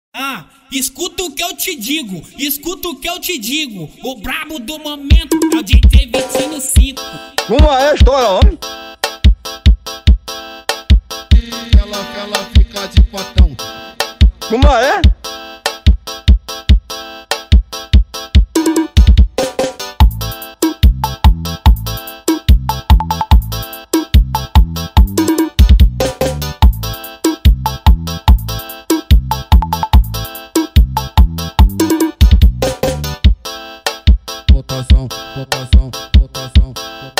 Escuta o que eu te digo, escuta o que eu te digo. O brabo do momento é o DJ Vitinho 5. Como é a história, homem? Ela fica de potão. Como é? Votação.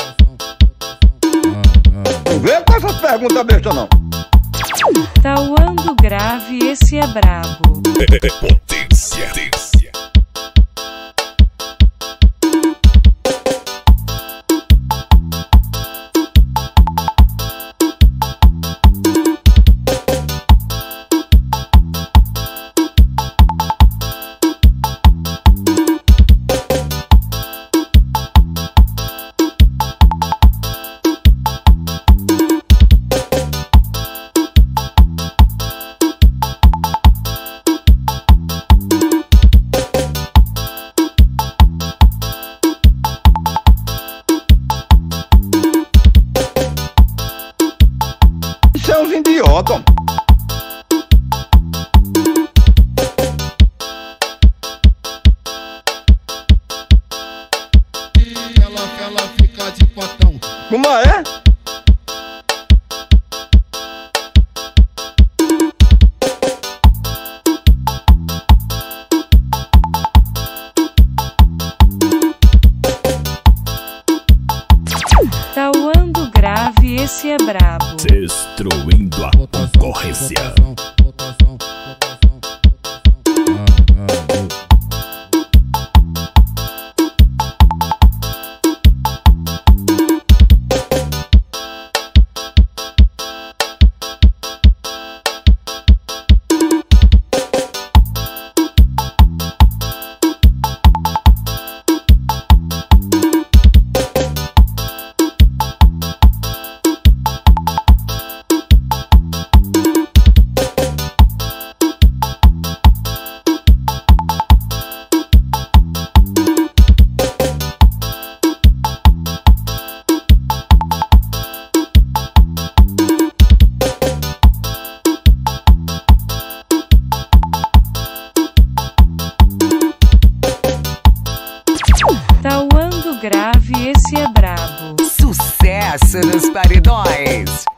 Não vem com essas perguntas bestas, não. Tauando grave, esse é brabo. Potência. Isso é uns idiotas. Ela fica de potão. Como é? Tauando grave, esse é brabo. Destruindo a concorrência. Votação. Tauando grave, esse é brabo. Sucesso nos paredões.